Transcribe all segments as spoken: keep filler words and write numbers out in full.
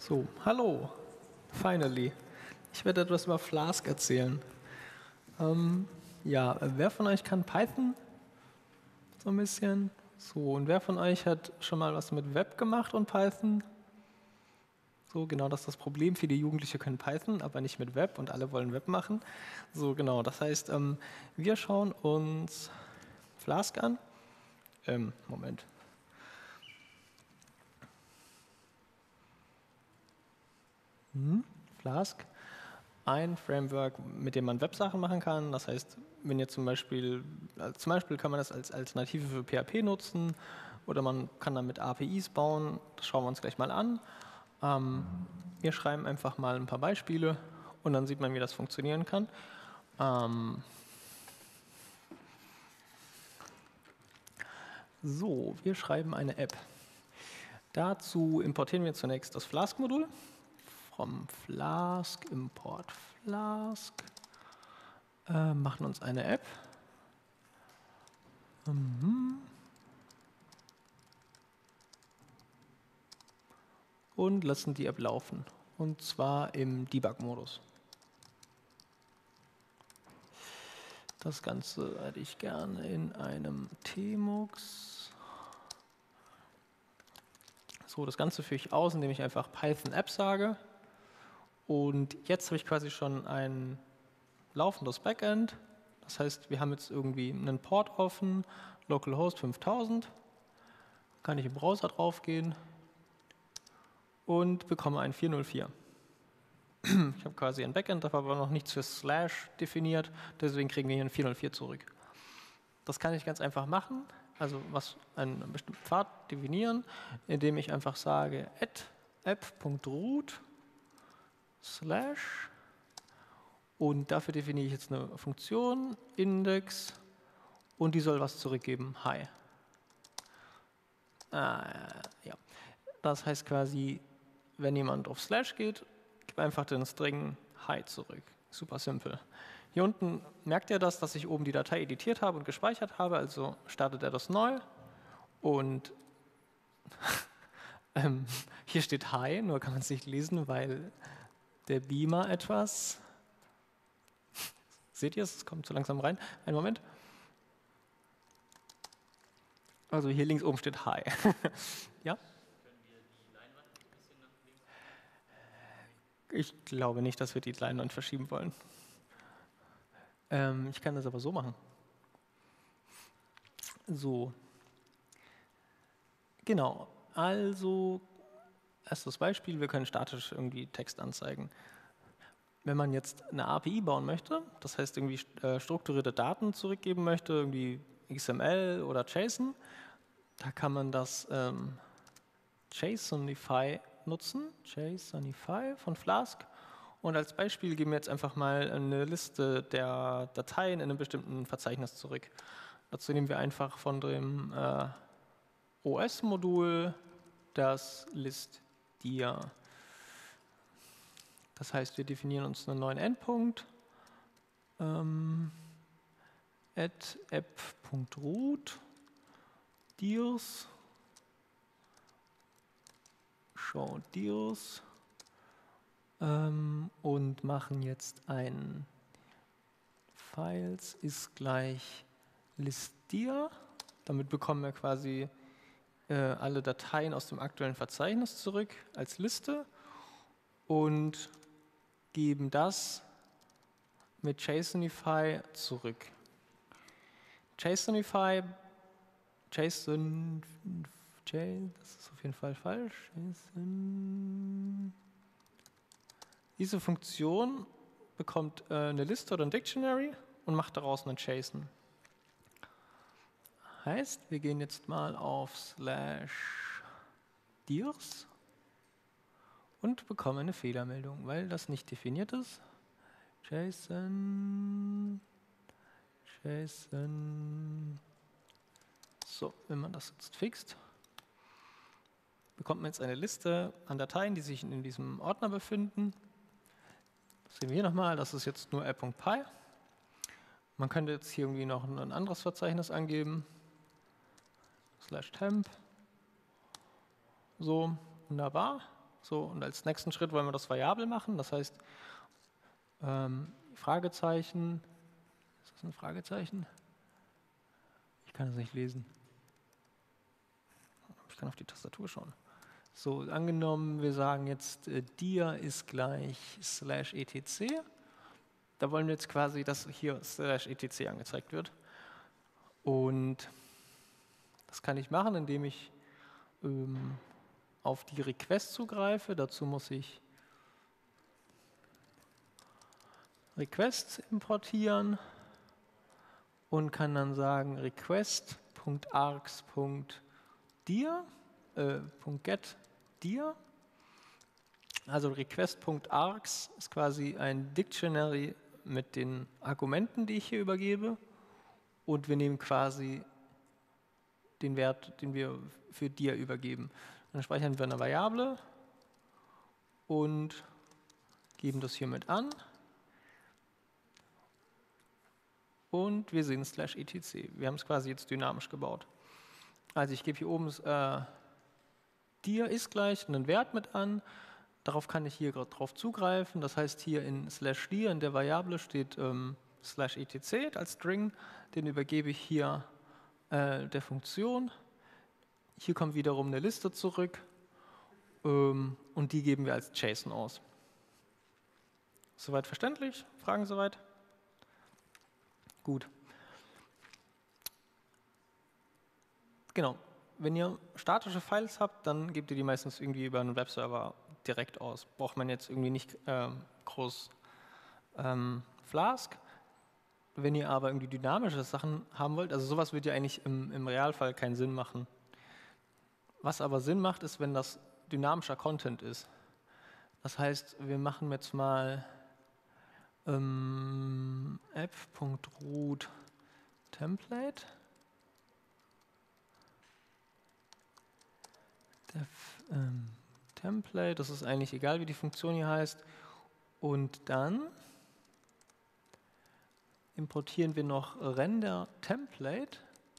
So, hallo, finally. Ich werde etwas über Flask erzählen. Ähm, ja, wer von euch kann Python? So ein bisschen. So, und wer von euch hat schon mal was mit Web gemacht und Python? So, genau, das ist das Problem. Viele Jugendliche können Python, aber nicht mit Web und alle wollen Web machen. So, genau, das heißt, ähm, wir schauen uns Flask an. Ähm, Moment. Hm, Flask. Ein Framework, mit dem man Websachen machen kann. Das heißt, wenn ihr zum Beispiel, also zum Beispiel kann man das als Alternative für P H P nutzen oder man kann damit A P Is bauen. Das schauen wir uns gleich mal an. Ähm, wir schreiben einfach mal ein paar Beispiele und dann sieht man, wie das funktionieren kann. Ähm, so, wir schreiben eine App. Dazu importieren wir zunächst das Flask-Modul. From Flask, import Flask. Äh, machen uns eine App. Mhm. Und lassen die App laufen. Und zwar im Debug-Modus. Das Ganze hätte ich gerne in einem Tmux. So, das Ganze führe ich aus, indem ich einfach Python App sage. Und jetzt habe ich quasi schon ein laufendes Backend. Das heißt, wir haben jetzt irgendwie einen Port offen, localhost fünftausend. Kann ich im Browser draufgehen und bekomme ein vier null vier. Ich habe quasi ein Backend, habe aber noch nichts für Slash definiert, deswegen kriegen wir hier ein vier null vier zurück. Das kann ich ganz einfach machen, also was einen bestimmten Pfad definieren, indem ich einfach sage add app.root slash und dafür definiere ich jetzt eine Funktion, Index, und die soll was zurückgeben, hi. Ah, ja. Das heißt quasi, wenn jemand auf Slash geht, gib einfach den String hi zurück. Super simpel. Hier unten merkt er das, dass ich oben die Datei editiert habe und gespeichert habe, also startet er das neu. Und ähm, hier steht hi, nur kann man es nicht lesen, weil der Beamer etwas... Seht ihr es? Es kommt zu langsam rein. Einen Moment. Also hier links oben steht hi. Ja? Ich glaube nicht, dass wir die Leinwand verschieben wollen. Ähm, ich kann das aber so machen. So. Genau. Also, erstes Beispiel, wir können statisch irgendwie Text anzeigen. Wenn man jetzt eine A P I bauen möchte, das heißt irgendwie äh, strukturierte Daten zurückgeben möchte, irgendwie X M L oder JSON, da kann man das ähm, JSONify nutzen, JSONify von Flask. Und als Beispiel geben wir jetzt einfach mal eine Liste der Dateien in einem bestimmten Verzeichnis zurück. Dazu nehmen wir einfach von dem äh, O S-Modul das list-dir. Das heißt, wir definieren uns einen neuen Endpunkt, ähm, add app.root, dirs, show dirs ähm, und machen jetzt ein Files ist gleich list-dir. Damit bekommen wir quasi äh, alle Dateien aus dem aktuellen Verzeichnis zurück als Liste und geben das mit JSONify zurück. JSONify, JSON, J, das ist auf jeden Fall falsch. JSON. Diese Funktion bekommt äh, eine Liste oder ein Dictionary und macht daraus einen JSON. Heißt, wir gehen jetzt mal auf slash dirs und bekommen eine Fehlermeldung, weil das nicht definiert ist. JSON, JSON. So, wenn man das jetzt fixt, bekommt man jetzt eine Liste an Dateien, die sich in diesem Ordner befinden. Das sehen wir hier nochmal, das ist jetzt nur app.py. Man könnte jetzt hier irgendwie noch ein anderes Verzeichnis angeben. Slash temp. So, wunderbar. So, und als nächsten Schritt wollen wir das variabel machen. Das heißt, ähm, Fragezeichen, ist das ein Fragezeichen? Ich kann es nicht lesen. Ich kann auf die Tastatur schauen. So, angenommen, wir sagen jetzt, äh, dir ist gleich slash etc. Da wollen wir jetzt quasi, dass hier slash etc angezeigt wird. Und das kann ich machen, indem ich ähm, auf die Request zugreife. Dazu muss ich Request importieren und kann dann sagen request.args.dir, äh, .get dir. Also request.args ist quasi ein Dictionary mit den Argumenten, die ich hier übergebe. Und wir nehmen quasi den Wert, den wir für dir übergeben. Dann speichern wir eine Variable und geben das hier mit an. Und wir sehen slash etc. Wir haben es quasi jetzt dynamisch gebaut. Also ich gebe hier oben äh, dir ist gleich einen Wert mit an. Darauf kann ich hier gerade drauf zugreifen. Das heißt, hier in slash dir in der Variable steht ähm, slash etc als String. Den übergebe ich hier äh, der Funktion. Hier kommt wiederum eine Liste zurück ähm, und die geben wir als JSON aus. Soweit verständlich? Fragen soweit? Gut. Genau. Wenn ihr statische Files habt, dann gebt ihr die meistens irgendwie über einen Webserver direkt aus. Braucht man jetzt irgendwie nicht ähm, groß ähm, Flask. Wenn ihr aber irgendwie dynamische Sachen haben wollt, also sowas wird ja eigentlich im, im Realfall keinen Sinn machen. Was aber Sinn macht, ist, wenn das dynamischer Content ist. Das heißt, wir machen jetzt mal ähm, app.root Template. Def, ähm, Template, das ist eigentlich egal, wie die Funktion hier heißt. Und dann importieren wir noch render Template,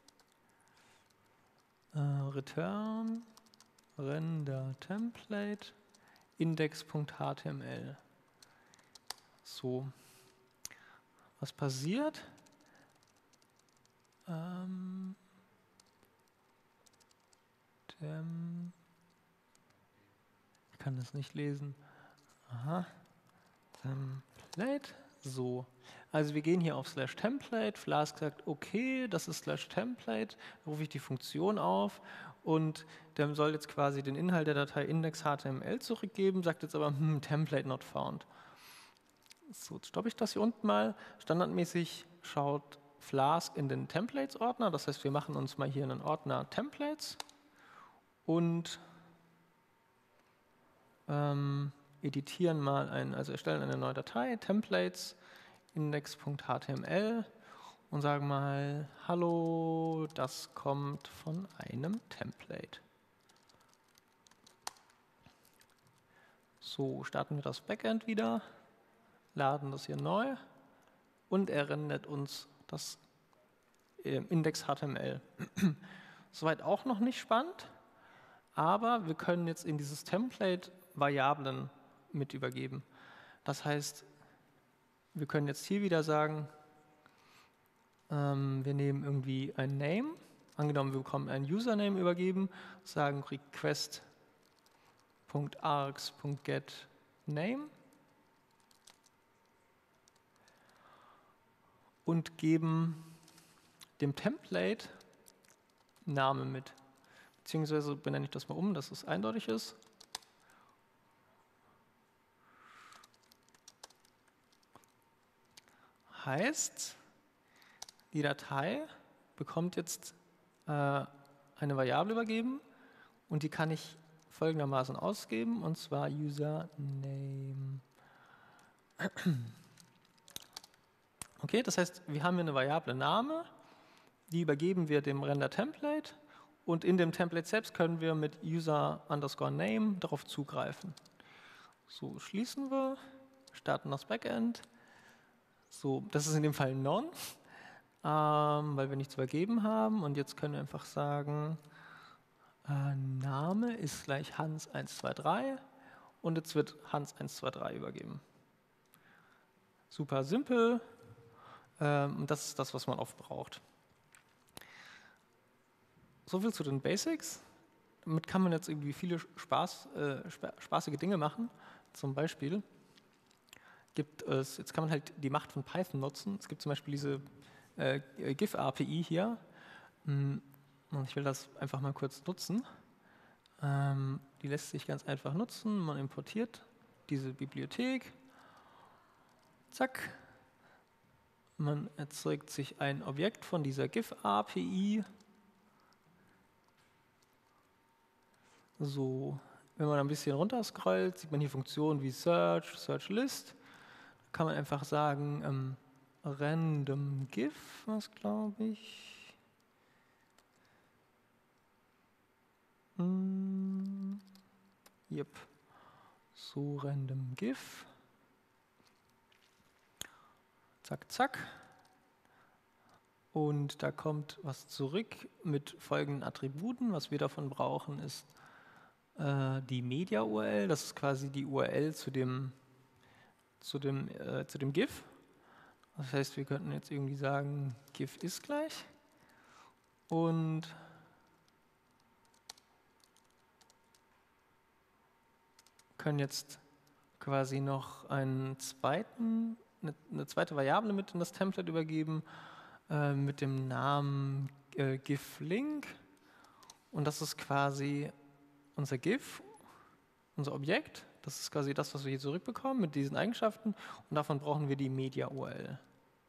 äh, return render Template index.html. So, was passiert? Ähm, dem, ich kann das nicht lesen. Aha. Template. So. Also wir gehen hier auf slash Template. Flask sagt, okay, das ist slash Template. Da rufe ich die Funktion auf und der soll jetzt quasi den Inhalt der Datei index.html zurückgeben, sagt jetzt aber, hm, Template not found. So, jetzt stoppe ich das hier unten mal. Standardmäßig schaut Flask in den Templates-Ordner. Das heißt, wir machen uns mal hier einen Ordner Templates und ähm, editieren mal ein, also erstellen eine neue Datei, Templates, index.html und sagen mal, hallo, das kommt von einem Template. So, starten wir das Backend wieder, laden das hier neu und er rendert uns das Index.html. Soweit auch noch nicht spannend, aber wir können jetzt in dieses Template Variablen mit übergeben. Das heißt, wir können jetzt hier wieder sagen, ähm, wir nehmen irgendwie ein Name, angenommen wir bekommen ein Username übergeben, sagen request.args.getName und geben dem Template Name mit. Beziehungsweise benenne ich das mal um, dass es eindeutig ist. Heißt, die Datei bekommt jetzt äh, eine Variable übergeben und die kann ich folgendermaßen ausgeben, und zwar Username. Okay, das heißt, wir haben hier eine Variable Name, die übergeben wir dem Render-Template und in dem Template selbst können wir mit User underscore Name darauf zugreifen. So, schließen wir, starten das Backend. So, das ist in dem Fall None, ähm, weil wir nichts übergeben haben. Und jetzt können wir einfach sagen, äh, Name ist gleich Hans eins zwei drei und jetzt wird Hans eins zwei drei übergeben. Super simpel, ähm, und das ist das, was man oft braucht. Soviel zu den Basics. Damit kann man jetzt irgendwie viele Spaß, äh, spaßige Dinge machen. Zum Beispiel gibt es, jetzt kann man halt die Macht von Python nutzen. Es gibt zum Beispiel diese äh, GIF-A P I hier. Und ich will das einfach mal kurz nutzen. Ähm, die lässt sich ganz einfach nutzen. Man importiert diese Bibliothek. Zack. Man erzeugt sich ein Objekt von dieser GIF-A P I. So, wenn man ein bisschen runterscrollt, sieht man hier Funktionen wie Search, Search List. Da kann man einfach sagen, ähm, random GIF, was glaube ich. Hm, yep. So, random GIF. Zack, zack. Und da kommt was zurück mit folgenden Attributen. Was wir davon brauchen, ist äh, die Media-U R L. Das ist quasi die U R L zu dem, zu dem, äh, zu dem GIF. Das heißt, wir könnten jetzt irgendwie sagen, GIF ist gleich. Und können jetzt quasi noch einen zweiten, eine, eine zweite Variable mit in das Template übergeben, äh, mit dem Namen äh, GIF-Link. Und das ist quasi unser GIF, unser Objekt. Das ist quasi das, was wir hier zurückbekommen mit diesen Eigenschaften. Und davon brauchen wir die Media-U R L.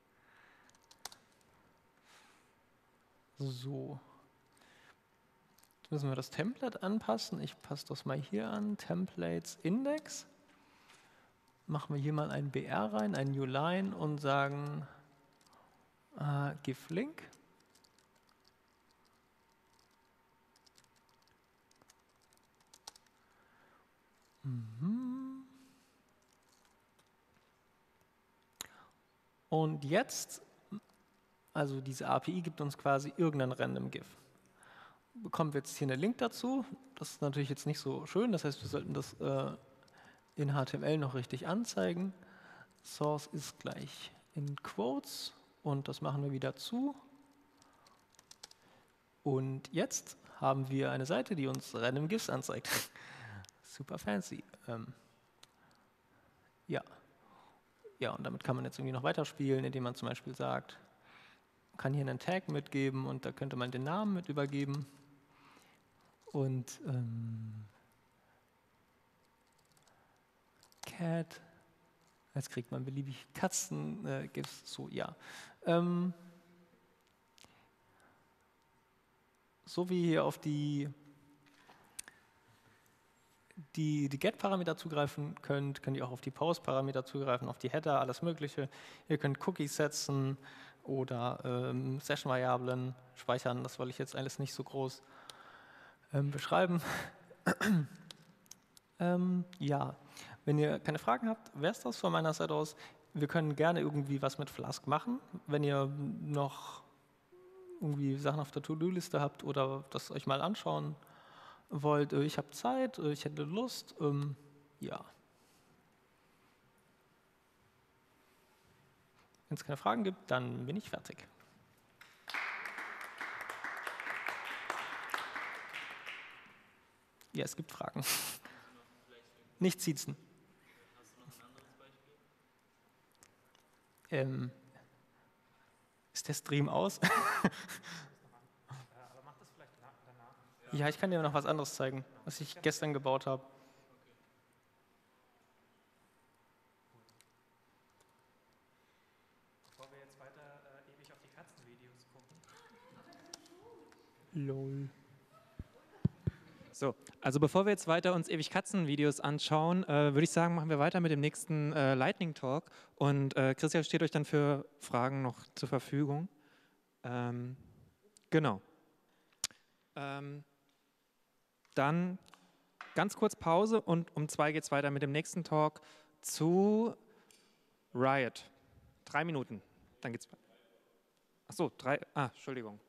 So. Jetzt müssen wir das Template anpassen. Ich passe das mal hier an. Templates Index. Machen wir hier mal ein B R rein, ein New Line und sagen äh, GIF-Link. Mhm. Und jetzt, also diese A P I gibt uns quasi irgendein random GIF. Bekommen wir jetzt hier einen Link dazu. Das ist natürlich jetzt nicht so schön, das heißt, wir sollten das äh, in H T M L noch richtig anzeigen. Source ist gleich in Quotes und das machen wir wieder zu. Und jetzt haben wir eine Seite, die uns random GIFs anzeigt. Super fancy. Ähm, ja. Ja, und damit kann man jetzt irgendwie noch weiterspielen, indem man zum Beispiel sagt, man kann hier einen Tag mitgeben und da könnte man den Namen mit übergeben. Und ähm, Cat, jetzt kriegt man beliebig Katzen, äh, GIFs, so, ja. Ähm, so wie ihr auf die, die, die Get-Parameter zugreifen könnt, könnt ihr auch auf die Post-Parameter zugreifen, auf die Header, alles Mögliche. Ihr könnt Cookies setzen oder ähm, Session-Variablen speichern. Das wollte ich jetzt alles nicht so groß ähm, beschreiben. ähm, ja, wenn ihr keine Fragen habt, wäre es das von meiner Seite aus. Wir können gerne irgendwie was mit Flask machen. Wenn ihr noch irgendwie Sachen auf der To-Do-Liste habt oder das euch mal anschauen wollt, ich habe Zeit, ich hätte Lust, ähm, ja. Wenn es keine Fragen gibt, dann bin ich fertig. Ja, es gibt Fragen. Nicht siezen. Hast du noch ein anderes Beispiel? Ähm, ist der Stream aus? Aber mach das vielleicht danach. Ja, ich kann dir noch was anderes zeigen, was ich gestern gebaut habe. Bevor wir jetzt weiter äh, ewig auf die Katzenvideos gucken. Lol. So, also bevor wir jetzt weiter uns ewig Katzenvideos anschauen, äh, würde ich sagen, machen wir weiter mit dem nächsten äh, Lightning Talk. Und äh, Christian steht euch dann für Fragen noch zur Verfügung. Ähm, genau. Ähm, dann ganz kurz Pause und um zwei geht es weiter mit dem nächsten Talk zu Riot. Drei Minuten, dann geht's weiter. Ach so, drei, ah, Entschuldigung.